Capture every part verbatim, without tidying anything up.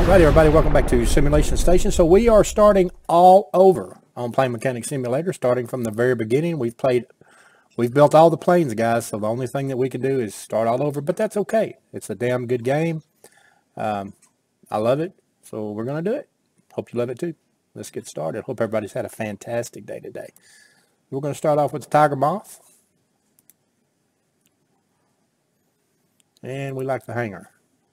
Alright everybody, welcome back to Simulation Station. So we are starting all over on Plane Mechanic Simulator, starting from the very beginning. We've played, we've built all the planes, guys, so the only thing that we can do is start all over, but that's okay. It's a damn good game. Um, I love it, so we're going to do it. Hope you love it too. Let's get started. Hope everybody's had a fantastic day today. We're going to start off with the Tiger Moth. And we like the hangar.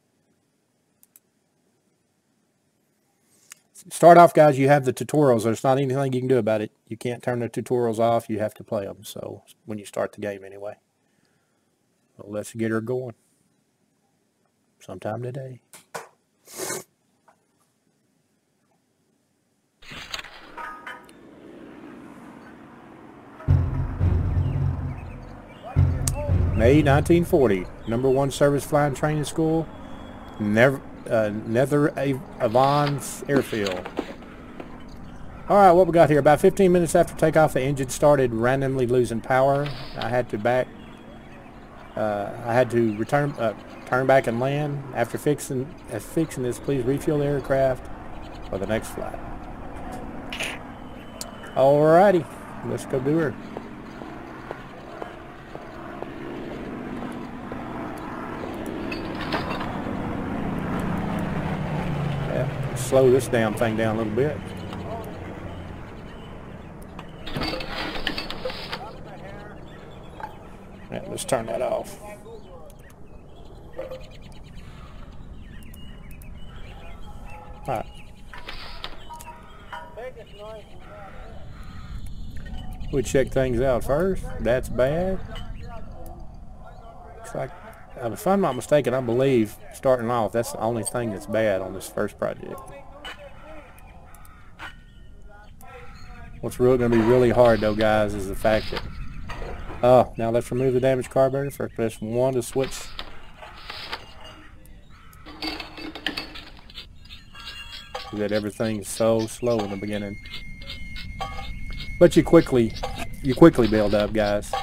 Start off, guys, you have the tutorials. There's not anything you can do about it. You can't turn the tutorials off. You have to play them. So when you start the game anyway. Well, let's get her going. Sometime today. May nineteen forty. Number one service flying training school. Never. Uh, Nether Avon's airfield. Alright, what we got here? About fifteen minutes after takeoff, the engine started randomly losing power. I had to back uh, I had to return uh, turn back and land. After fixing uh, fixing this, please refuel the aircraft for the next flight. Alrighty, let's go do her. Slow this damn thing down a little bit. Yeah, let's turn that off. Alright. We check things out first. That's bad. Looks like, if I'm not mistaken, I believe starting off, that's the only thing that's bad on this first project. What's really going to be really hard, though, guys, is the fact that... Oh, now let's remove the damaged carburetor. First, press one to switch. That everything's so slow in the beginning. But you quickly, you quickly build up, guys.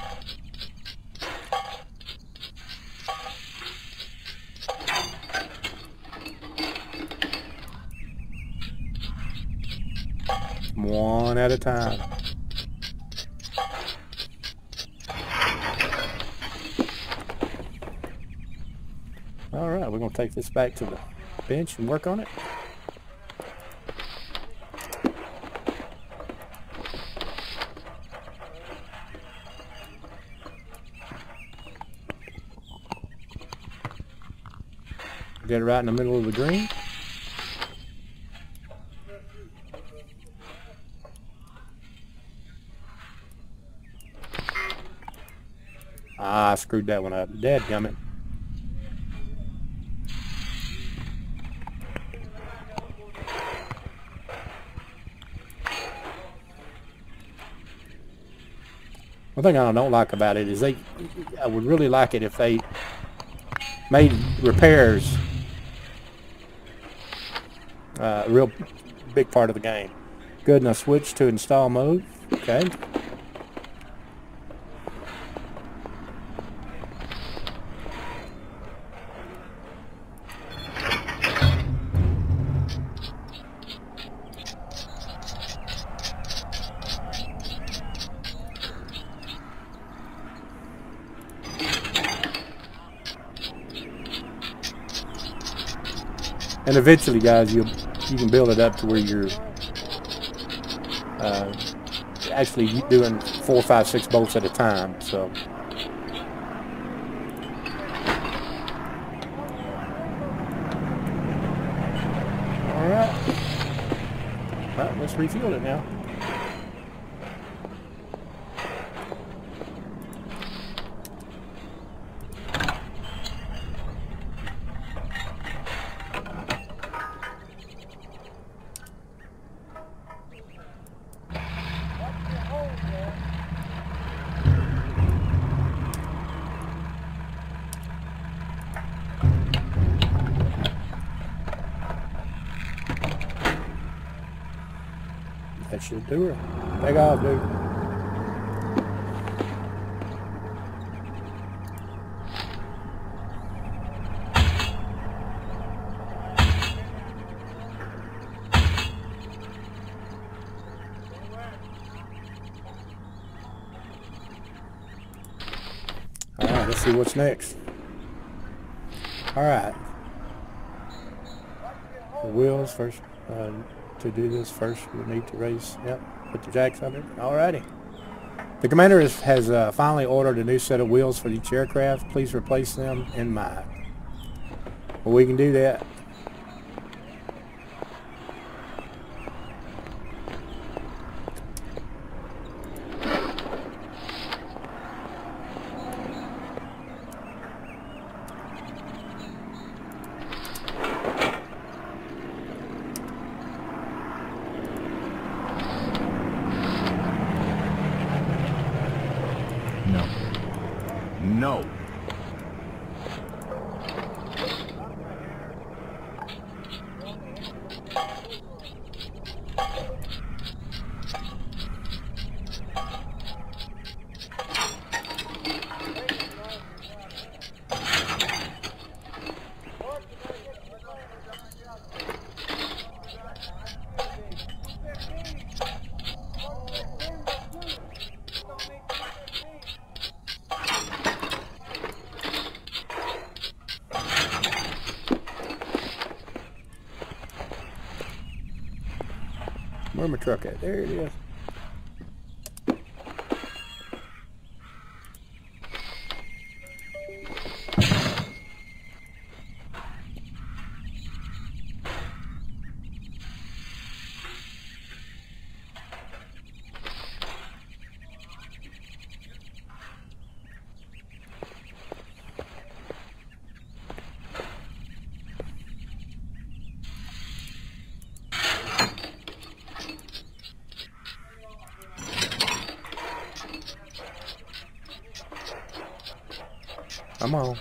One at a time. All right, we're going to take this back to the bench and work on it. Get it right in the middle of the green. Ah, I screwed that one up. Dadgummit. One thing I don't like about it is they, I would really like it if they made repairs uh, a real big part of the game. Good, and I switch to install mode. Okay. And eventually, guys, you you can build it up to where you're uh, actually doing four, five, six bolts at a time. So, all right, well, let's refuel it now. That should do her. Take off, dude. see what's next. Alright. The wheels first. Uh, to do this first, we need to raise, yep, put the jacks under. Alrighty. The commander is, has uh, finally ordered a new set of wheels for each aircraft. Please replace them in mine. Well, we can do that. No. Where's my truck at? There it is. Come on.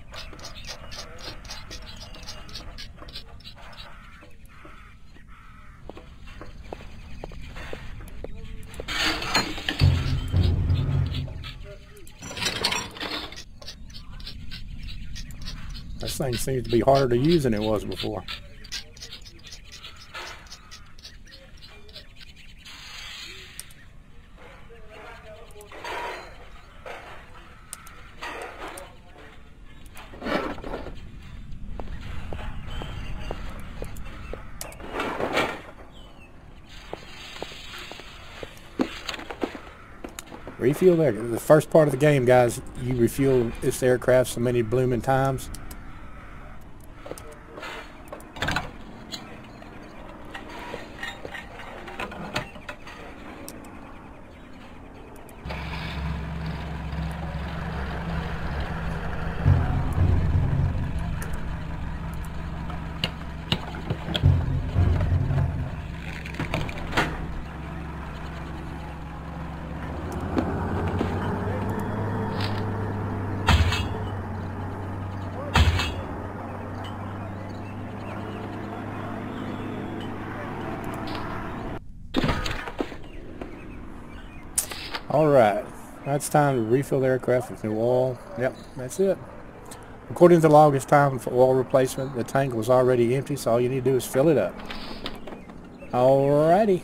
This thing seems to be harder to use than it was before. Refuel there. The first part of the game, guys, you refuel this aircraft so many blooming times. Alright, now it's time to refill the aircraft with new oil. Yep, that's it. According to the log, it's time for oil replacement. The tank was already empty, so all you need to do is fill it up. Alrighty.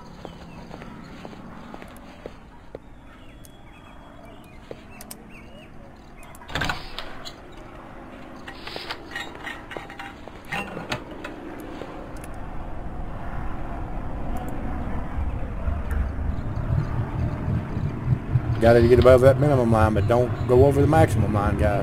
Got to get above that minimum line, but don't go over the maximum line, guys.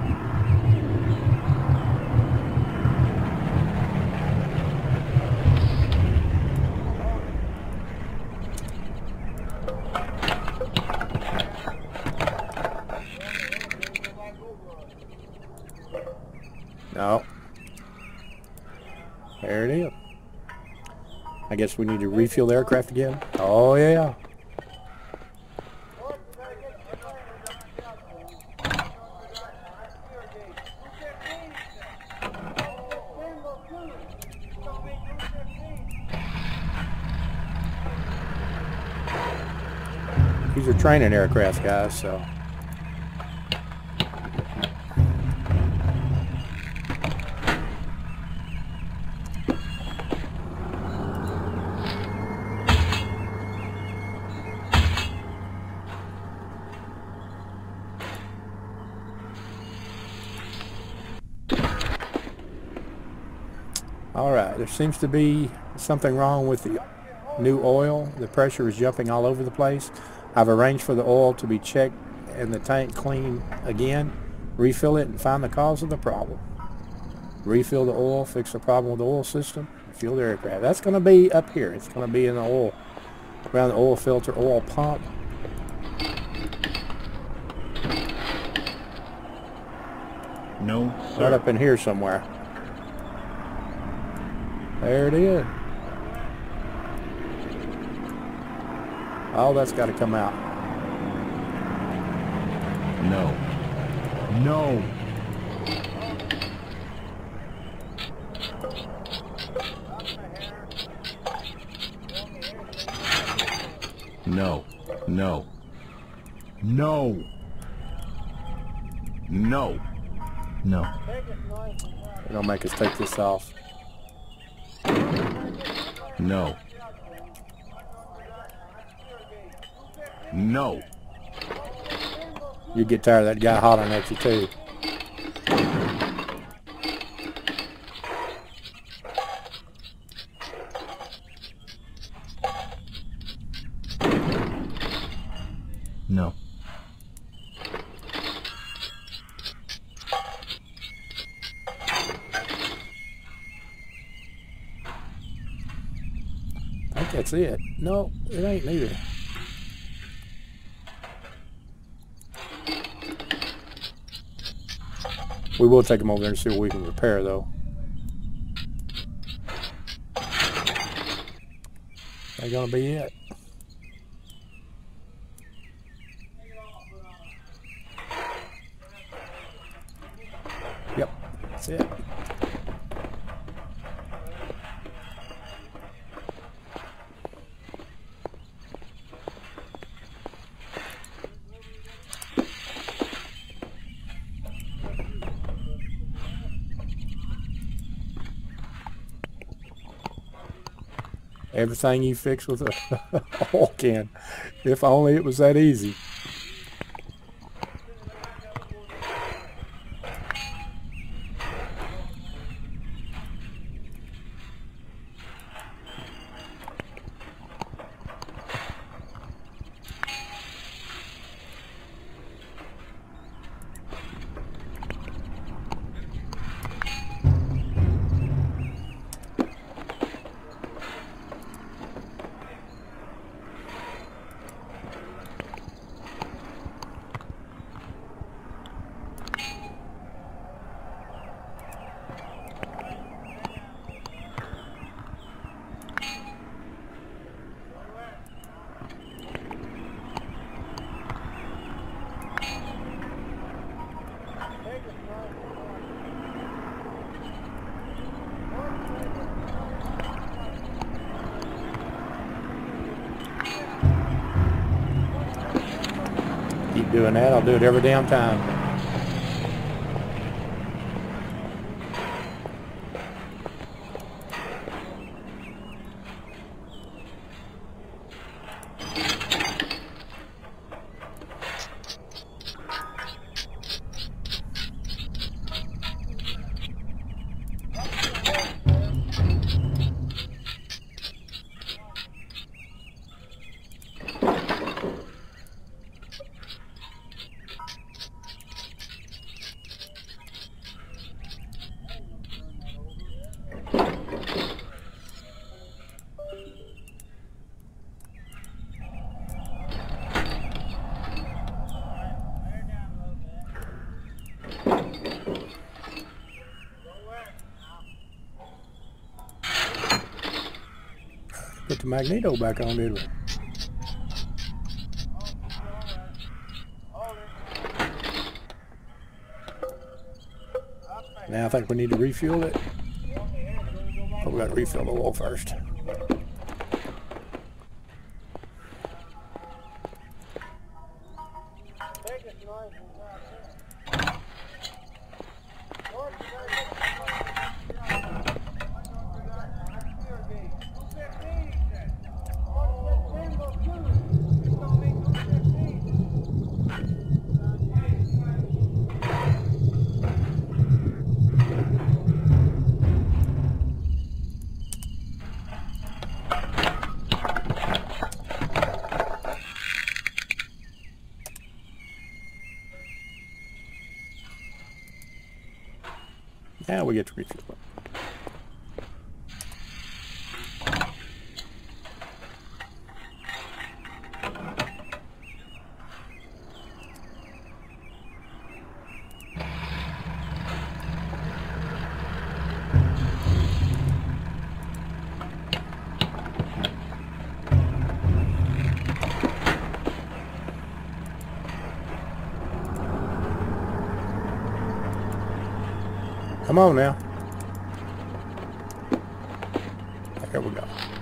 No. There it is. I guess we need to refuel the aircraft again. Oh, yeah. These are training aircraft, guys, so. All right, there seems to be something wrong with the new oil. The pressure is jumping all over the place. I've arranged for the oil to be checked and the tank cleaned again. Refill it and find the cause of the problem. Refill the oil, fix the problem with the oil system, and fuel the aircraft. That's going to be up here. It's going to be in the oil, around the oil filter, oil pump. No, sir. Right up in here somewhere. There it is. Oh, that's got to come out. No. No. No. No. No. No. No. They're going to make us take this off. No. No. You get tired of that guy hollering at you too. No. I think that's it. No, it ain't neither. We will take them over there and see what we can repair, though. Ain't gonna be it. Yep, that's it. Everything you fix with a oil can. If only it was that easy. Keep doing that. I'll do it every damn time. Put the magneto back on, did we? Now I think we need to refuel it. But we got to refill the oil first. we get to refuel it. Come on now. There we go.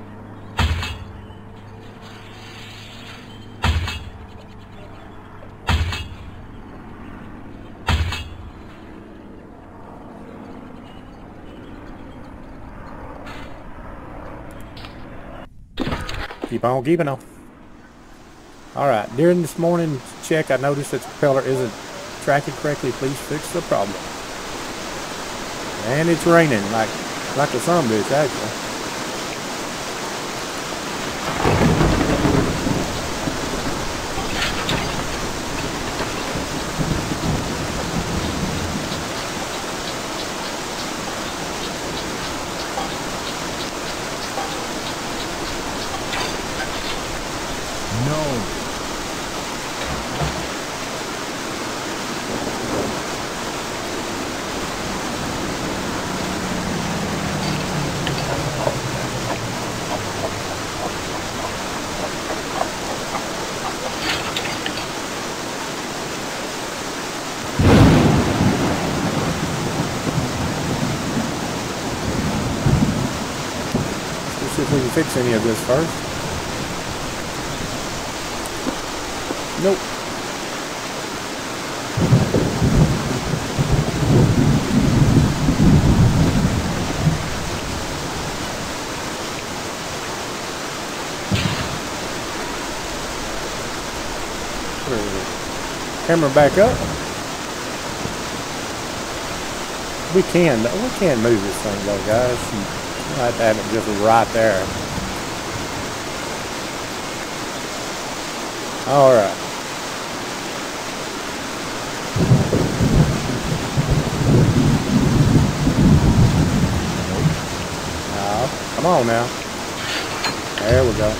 Keep on keeping on. Alright, during this morning's check, I noticed that the propeller isn't tracking correctly. Please fix the problem. And it's raining like like a son bitch, actually. No. Let's see if we can fix any of this first. Nope. Camera back up. We can, we can move this thing though, guys. You have to have it just right there. All right. Now, come on now. There we go.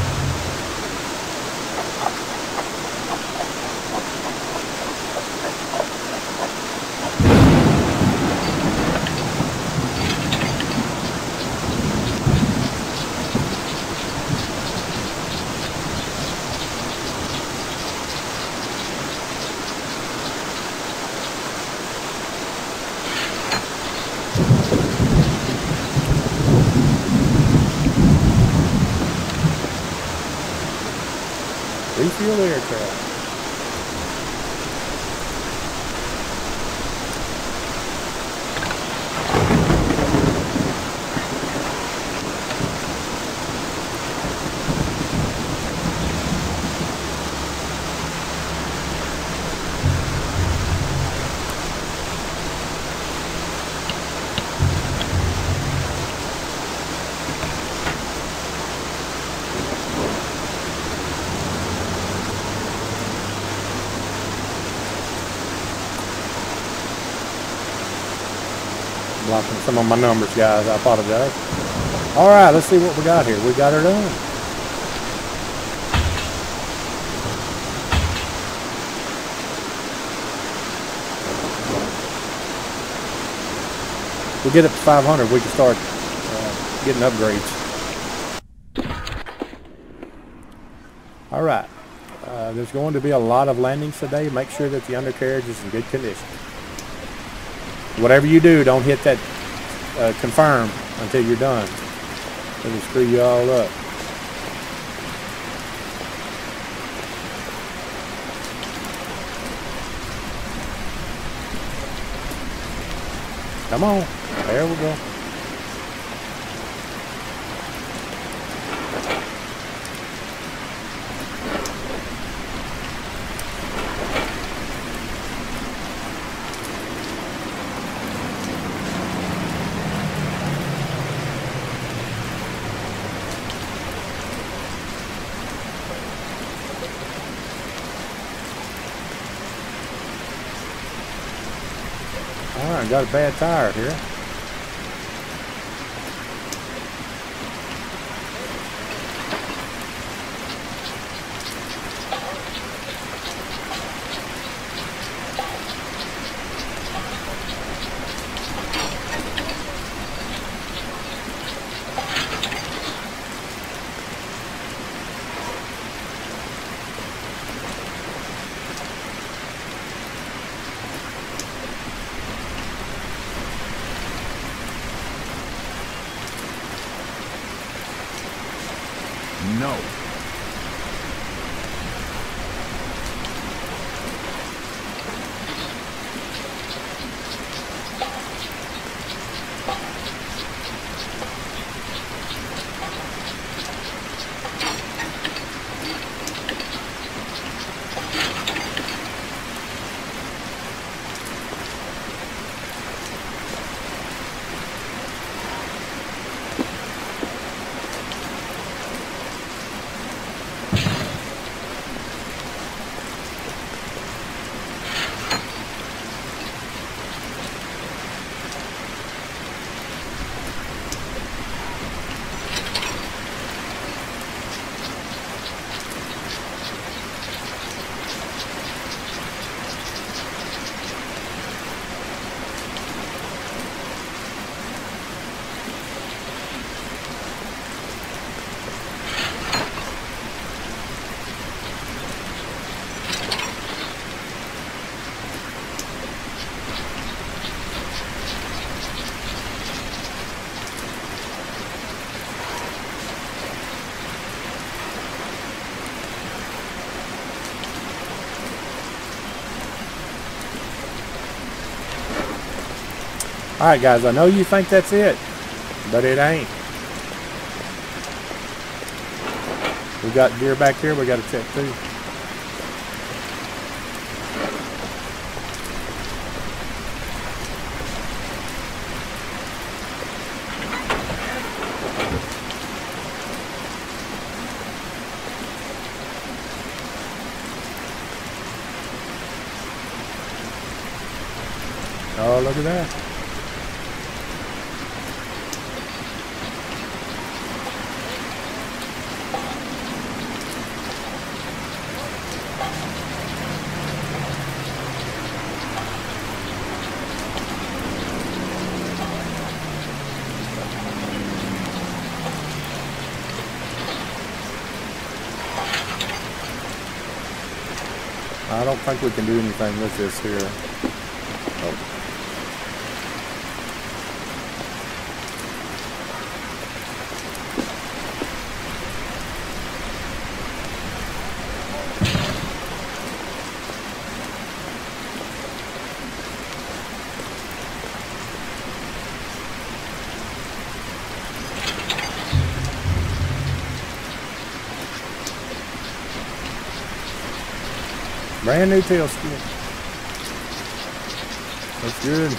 Refuel the aircraft. Blocking some of my numbers, guys. I apologize. All right, let's see what we got here. We got her done. We get up to five hundred, we can start uh, getting upgrades. All right. Uh, there's going to be a lot of landings today. Make sure that the undercarriage is in good condition. Whatever you do, don't hit that uh, confirm until you're done. It'll screw you all up. Come on. There we go. Alright, got a bad tire here. No. Alright guys, I know you think that's it, but it ain't. We got deer back here we got to check too. Oh, look at that. I don't think we can do anything with this here. Oh. Brand new tail skin. That's good.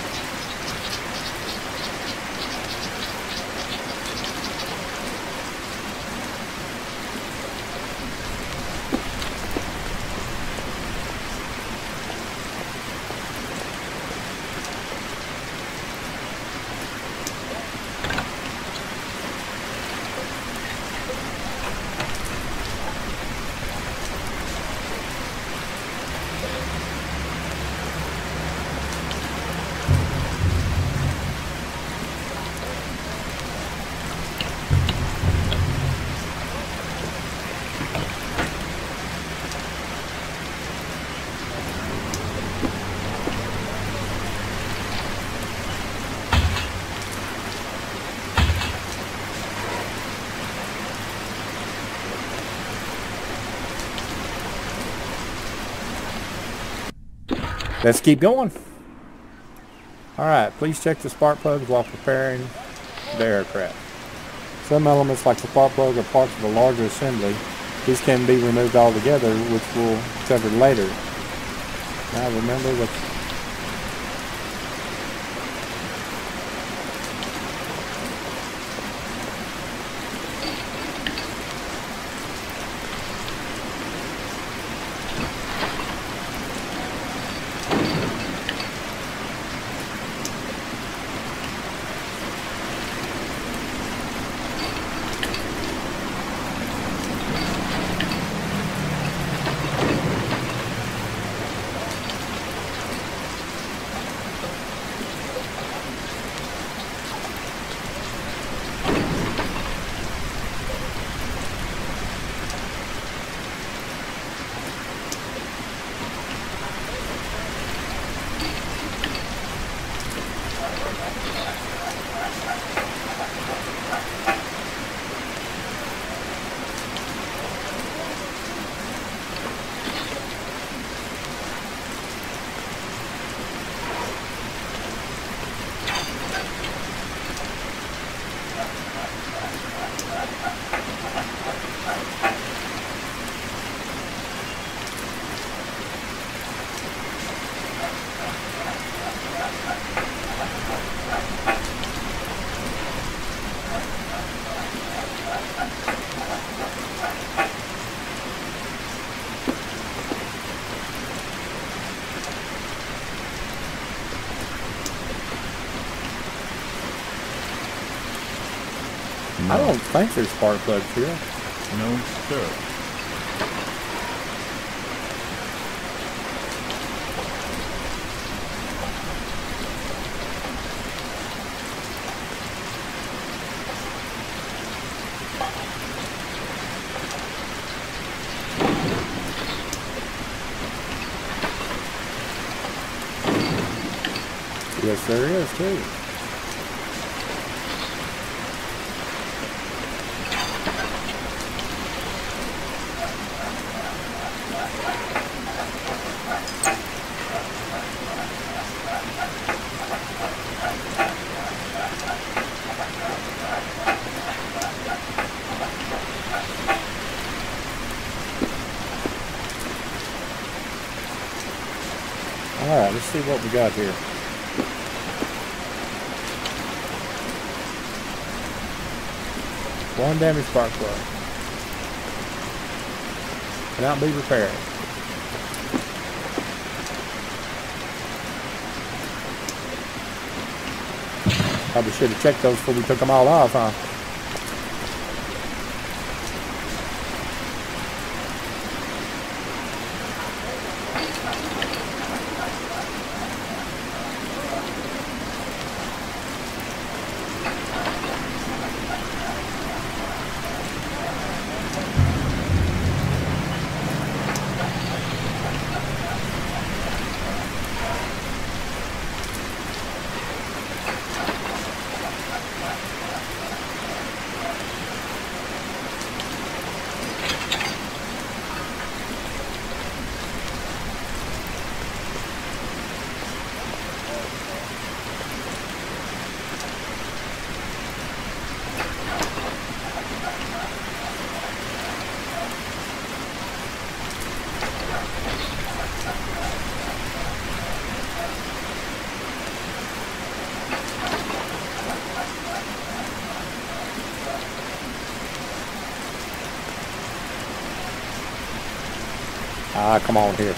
Let's keep going. Alright, please check the spark plugs while preparing the aircraft. Some elements like the spark plug are parts of a larger assembly. These can be removed altogether, which we'll cover later. Now remember what No. I don't think there's spark plugs here. No, sir. Yes, there is too. Alright, let's see what we got here. One damaged spark plug. Cannot be repaired. Probably should have checked those before we took them all off, huh? Ah, come on here.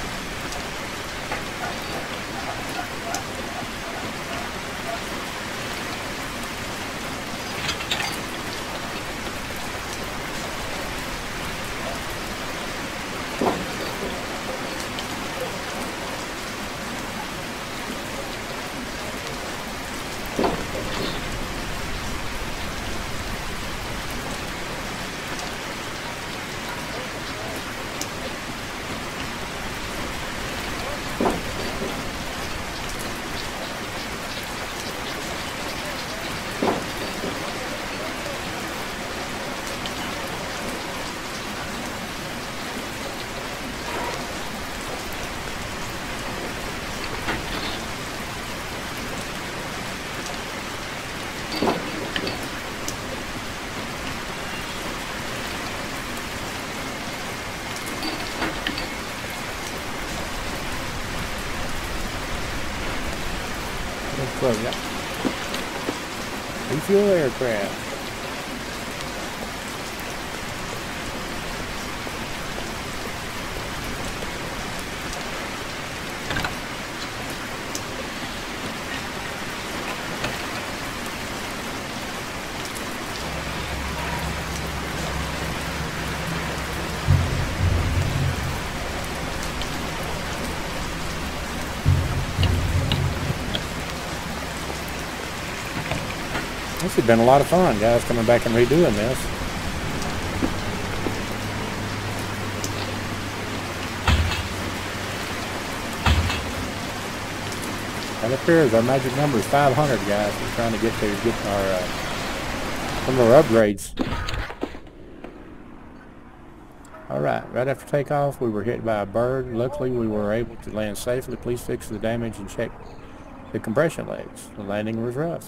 Plug, yeah. Refuel aircraft. This has been a lot of fun, guys, coming back and redoing this. That appears our magic number is five hundred, guys. We're trying to get to get our uh, some of our upgrades. All right, right after takeoff, we were hit by a bird. Luckily, we were able to land safely. Please fix the damage and check the compression legs. The landing was rough.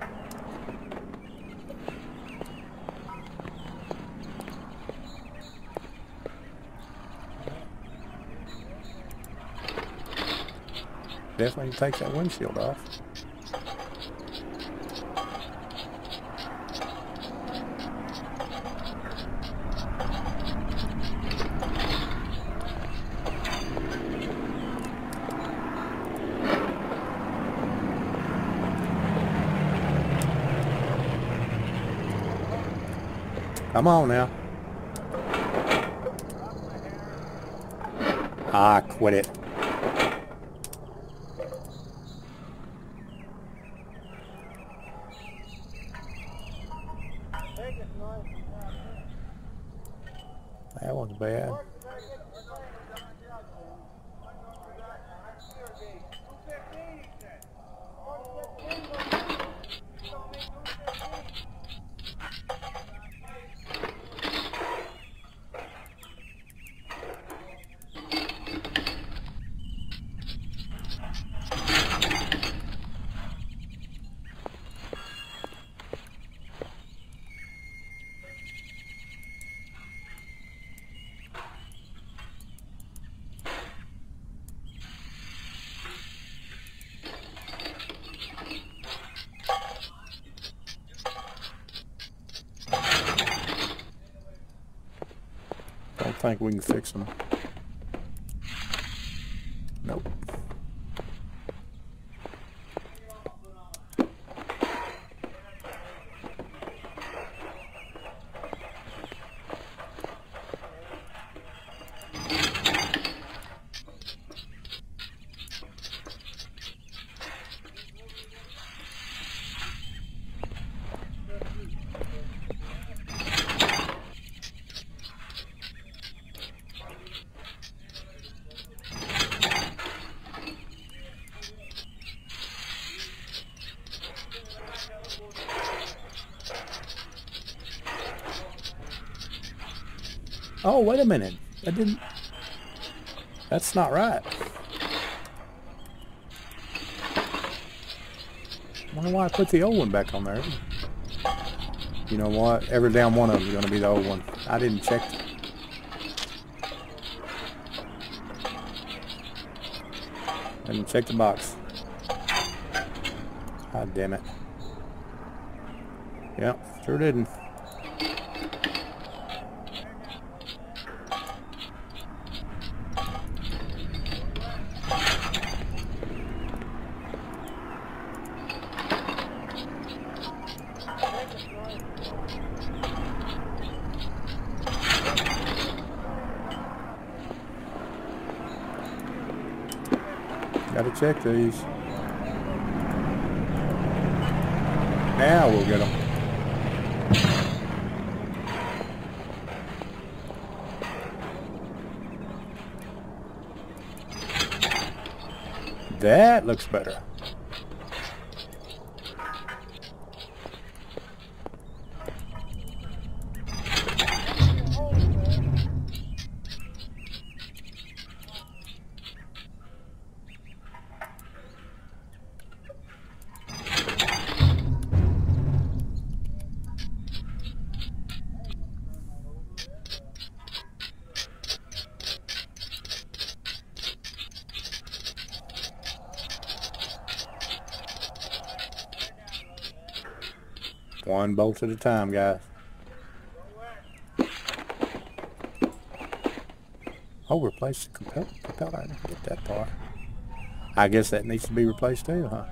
Definitely takes that windshield off. Come on now. Ah, quit it. That one's bad. Don't think we can fix them. Nope. Oh, wait a minute. That didn't... That's not right. I wonder why I put the old one back on there. You know what? Every damn one of them is going to be the old one. I didn't check. I didn't check the box. God damn it. Yep, sure didn't. Gotta check these. Now we'll get them. That looks better. One bolt at a time, guys. Oh, replace the propeller. propeller. I didn't get that part. I guess that needs to be replaced too, huh?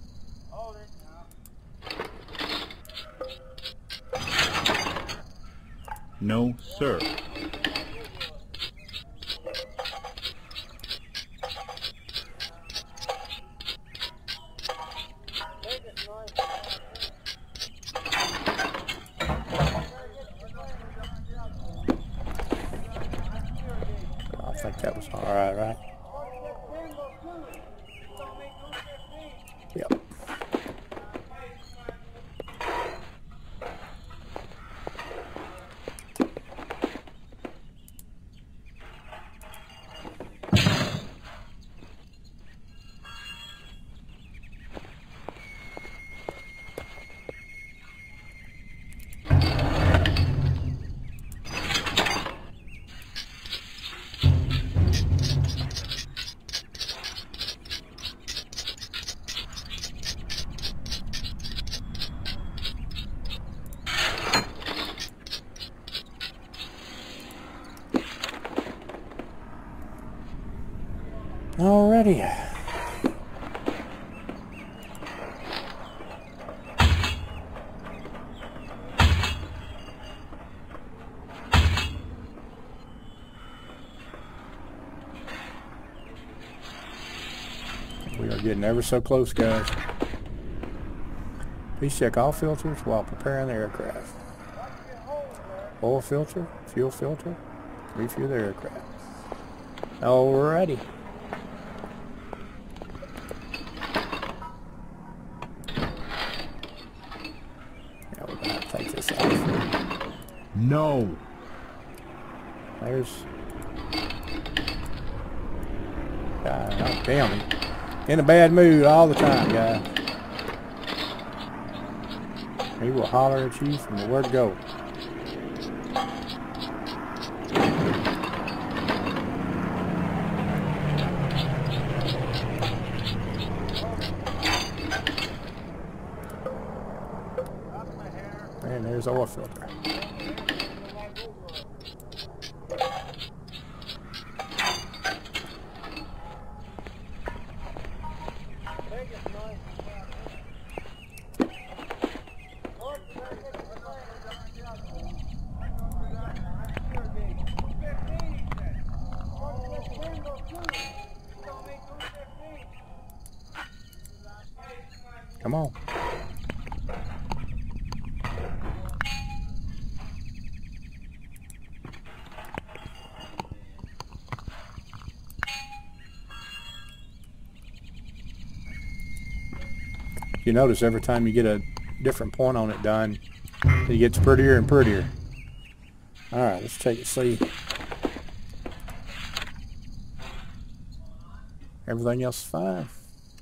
No, sir. I think that was all right, right? Yep. Alrighty. Getting ever so close, guys. Please check all filters while preparing the aircraft. Oil filter, fuel filter, refuel the aircraft. Alrighty. Now we're gonna take this off. No. There's. God damn it. In a bad mood all the time, guys. He will holler at you from the word go. And there's the oil filter. Come on. You notice every time you get a different point on it done, it gets prettier and prettier. Alright, let's take it, see. Everything else is fine.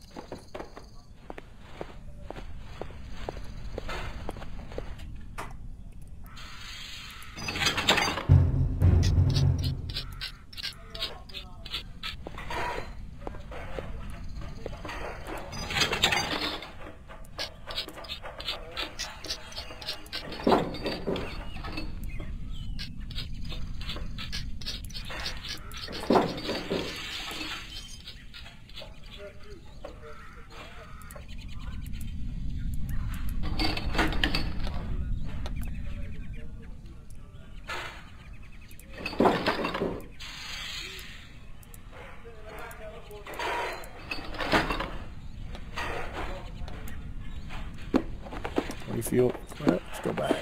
Refuel. Well, let's go back.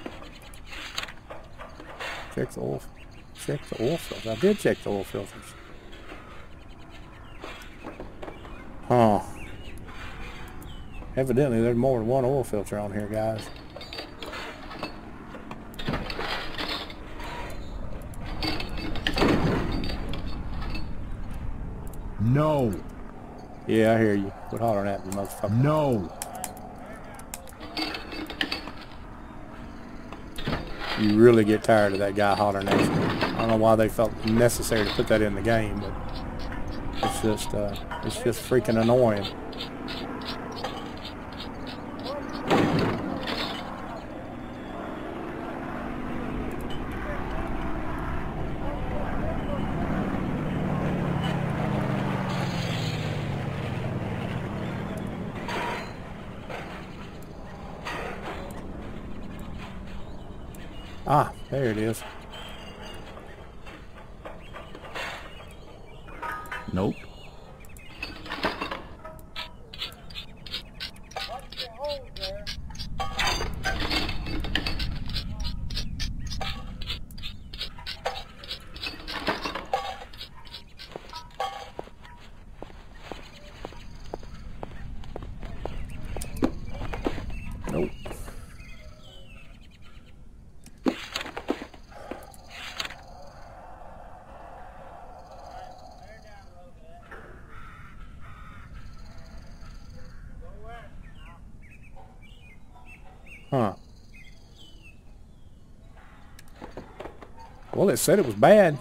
Check the oil. Check the oil filters. I did check the oil filters. Huh. Evidently, there's more than one oil filter on here, guys. No. Yeah, I hear you. Quit hollering at me, motherfucker. No. You really get tired of that guy hollering at you. I don't know why they felt necessary to put that in the game, but it's just, uh, it's just freaking annoying. Ah, there it is. Nope. Nope. Huh. Well, it said it was bad.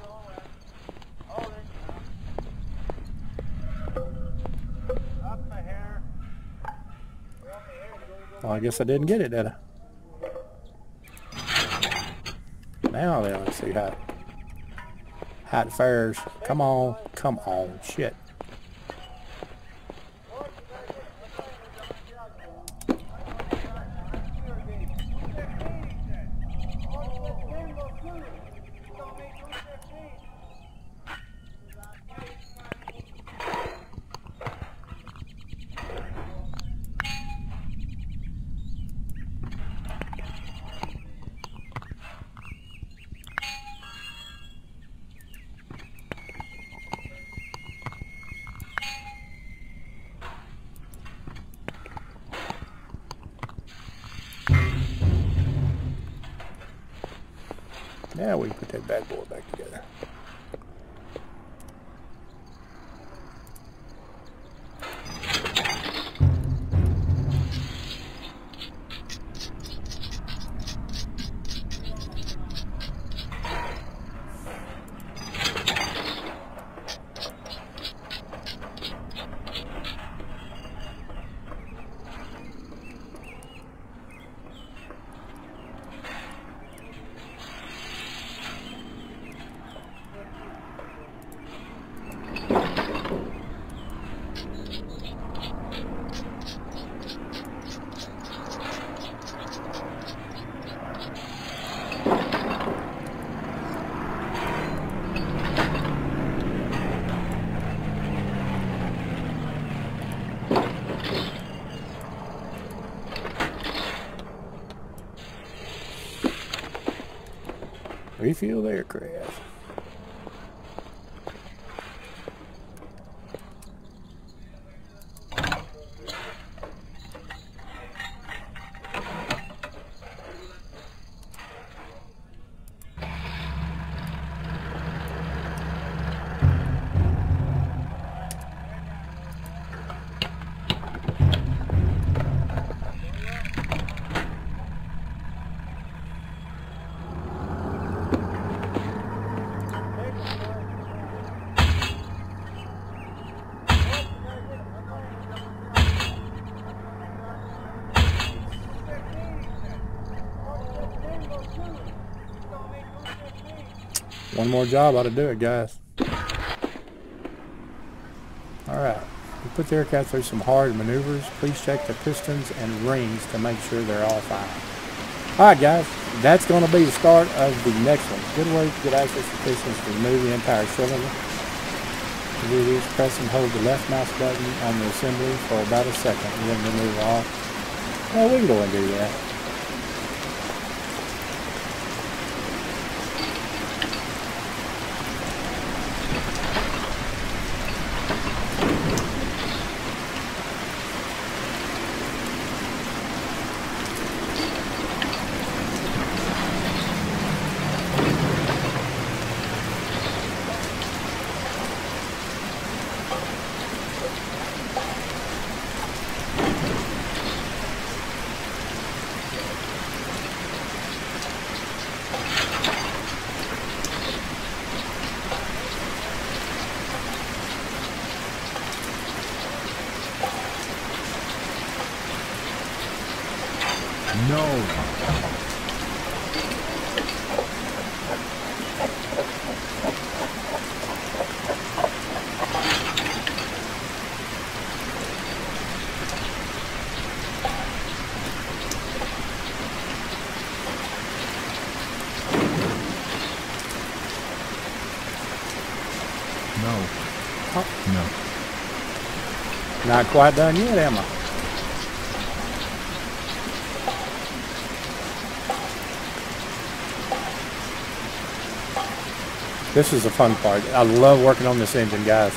Well, I guess I didn't get it, did I? Now then, let's see how, how it fares. Come on. Come on. Shit. Now we can put that bad boy back together. Refuel the aircraft. One more job ought to do it, guys. Alright, we put the aircraft through some hard maneuvers. Please check the pistons and rings to make sure they're all fine. Alright guys, that's going to be the start of the next one. Good way to get access to pistons to remove the entire cylinder. To do this, press and hold the left mouse button on the assembly for about a second and then remove all. Well, we can go and do that. No. No. Oh. No. Not quite done yet, am I? This is the fun part. I love working on this engine, guys.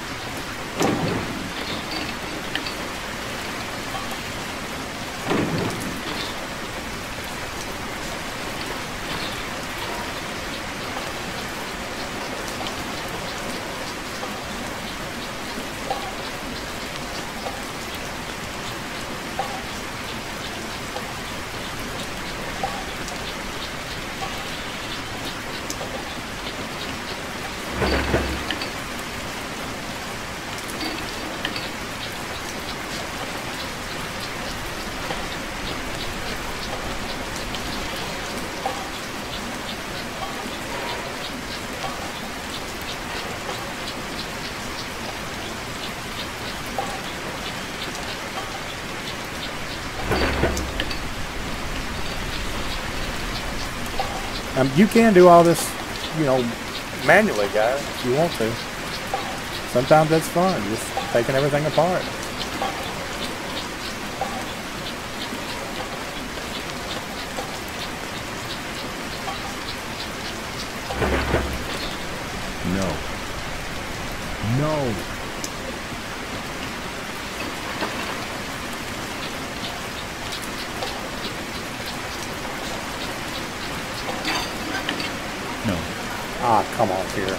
Um, you can do all this, you know, manually, guys, if you want to. Sometimes that's fun, just taking everything apart. No. No. Ah, come on here.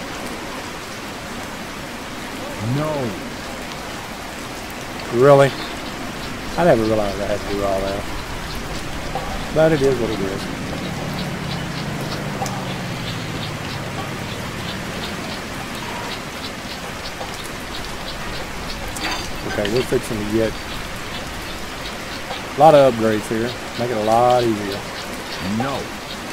No. Really? I never realized I had to do all that. But it is what it is. Okay, we're fixing to get a lot of upgrades here. Make it a lot easier. No.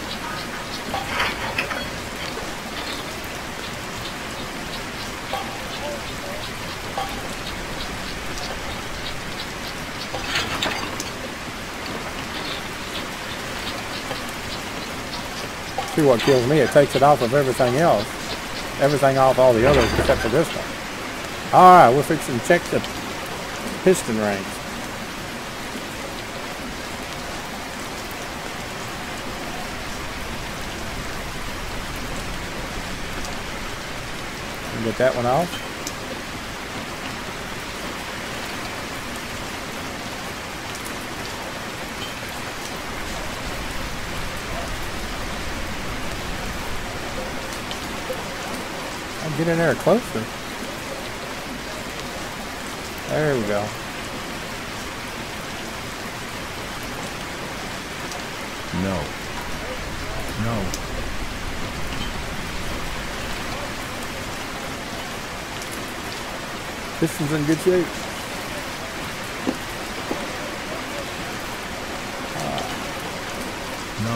See what kills me? It takes it off of everything else. Everything off all the others except for this one. Alright, we're fixing to check the piston rings. Get that one off. I'll get in there closer. There we go. No. No. Piston's in good shape. No.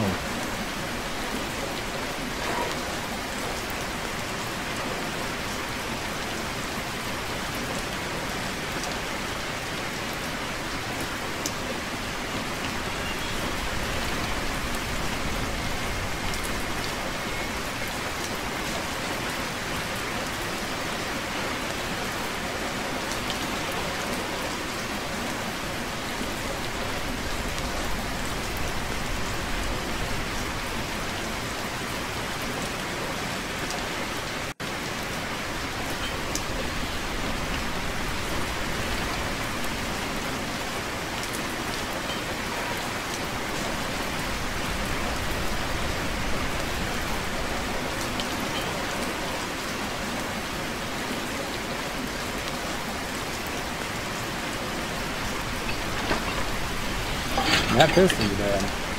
That piston's bad.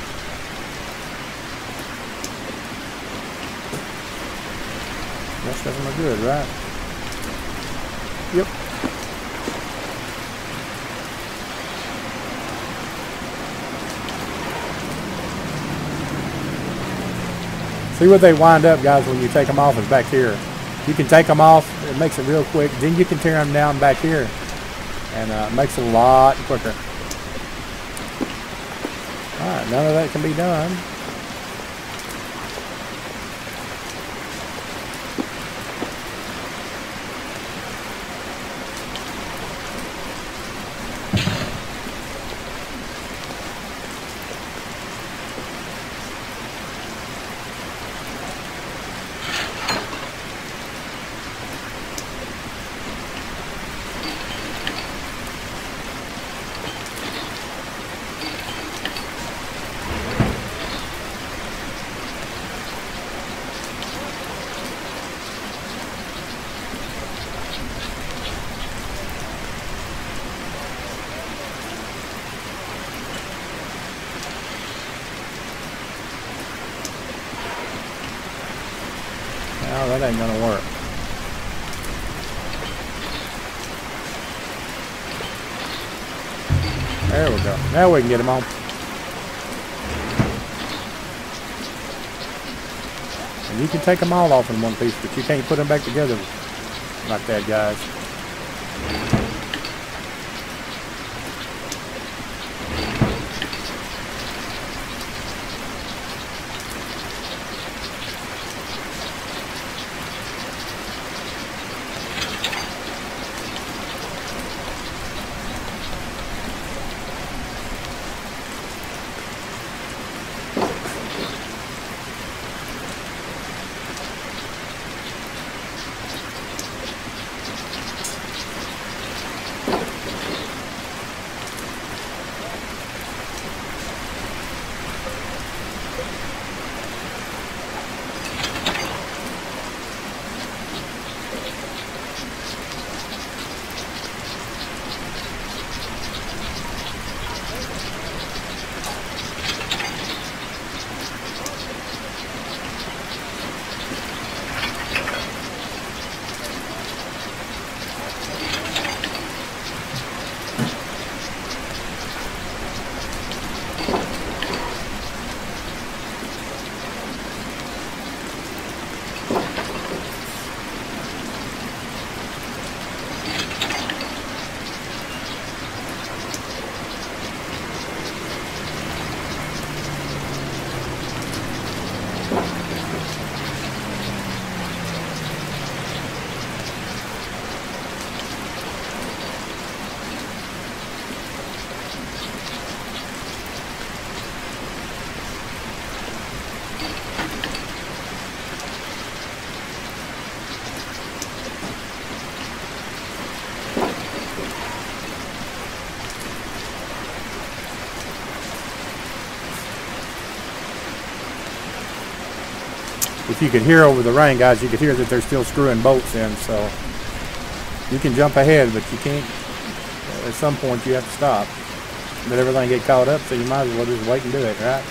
Rest of them are good, right? Yep. See what they wind up, guys, when you take them off is back here. You can take them off, it makes it real quick. Then you can tear them down back here. And uh, it makes it a lot quicker. Alright, none of that can be done. No, that ain't gonna work. There we go. Now we can get them on. And you can take them all off in one piece, but you can't put them back together like that, guys. if you could hear over the rain, guys, you could hear that they're still screwing bolts in, so you can jump ahead, but you can't, at some point you have to stop. Let everything get caught up, so you might as well just wait and do it, right?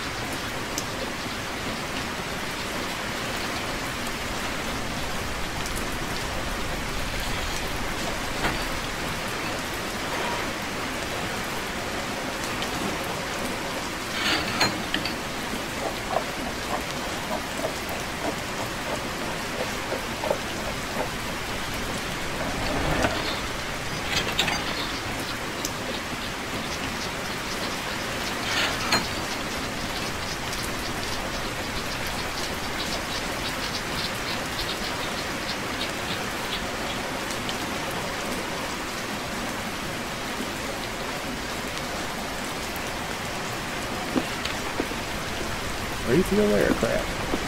Refuel aircraft.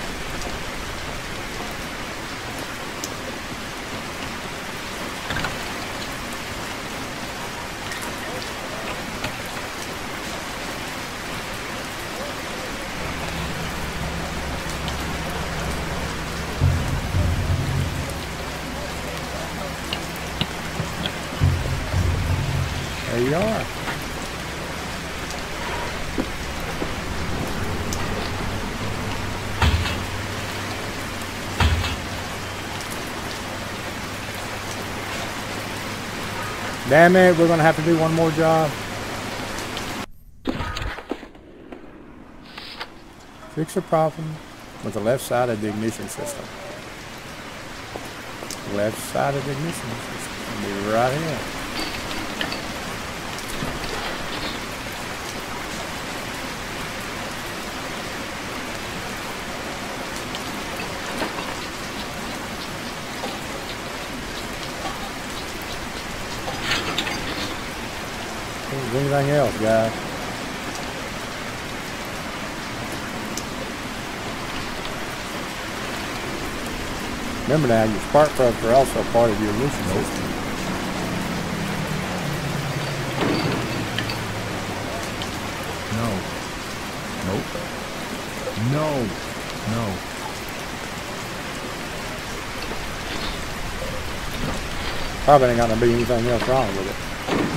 There you are. Damn it, we're going to have to do one more job. Fix a problem with the left side of the ignition system. Left side of the ignition system. Be right here. Anything else, guys? Remember now, your spark plugs are also part of your ignition system. No. Nope. No. No. Probably ain't gonna be anything else wrong with it.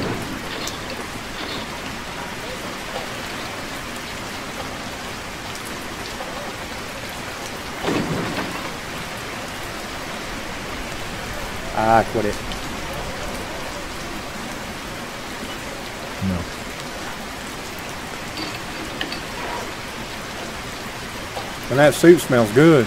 Ah, quit it. No. And that soup smells good.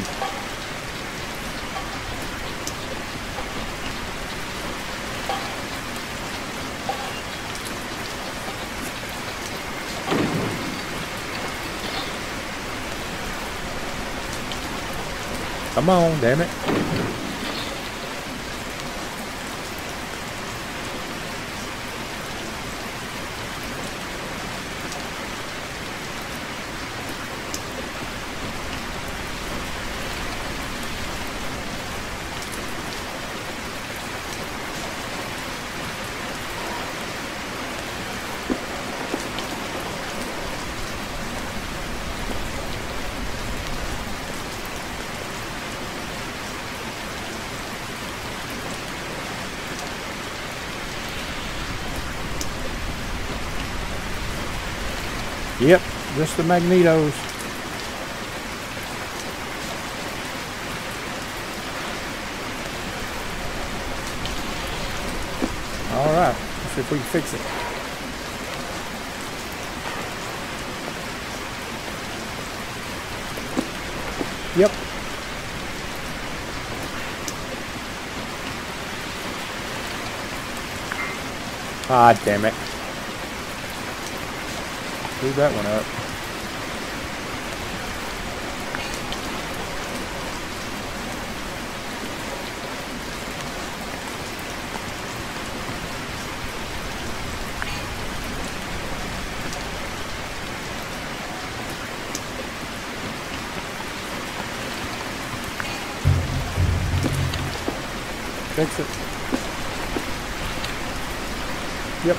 Come on, damn it. Yep, just the magnetos. All right, let's see if we can fix it. Yep. Ah, damn it. Screw that one up. Fix it. Yep.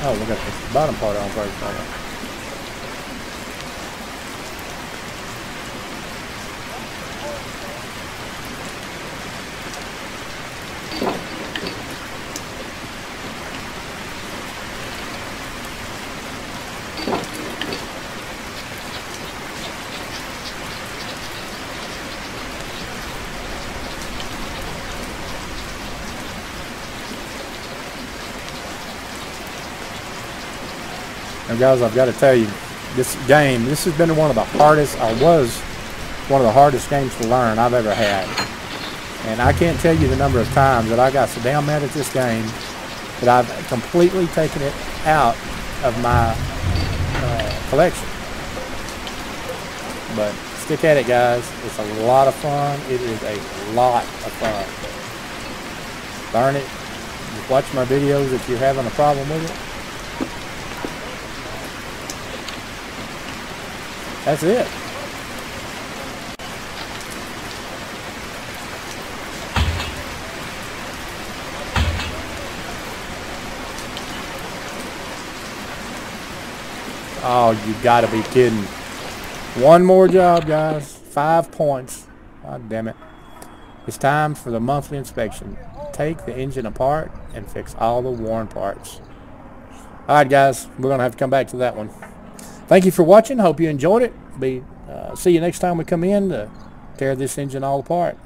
Oh, we got the bottom part on first. Right? Now guys, I've got to tell you, this game, this has been one of the hardest, or was one of the hardest games to learn I've ever had. And I can't tell you the number of times that I got so damn mad at this game that I've completely taken it out of my uh, collection. But stick at it, guys. It's a lot of fun. It is a lot of fun. Learn it. Watch my videos if you're having a problem with it. That's it. Oh, you gotta be kidding. One more job, guys. Five points. God damn it. It's time for the monthly inspection. Take the engine apart and fix all the worn parts. Alright, guys. We're gonna have to come back to that one. Thank you for watching. Hope you enjoyed it. Be uh, see you next time we come in to tear this engine all apart.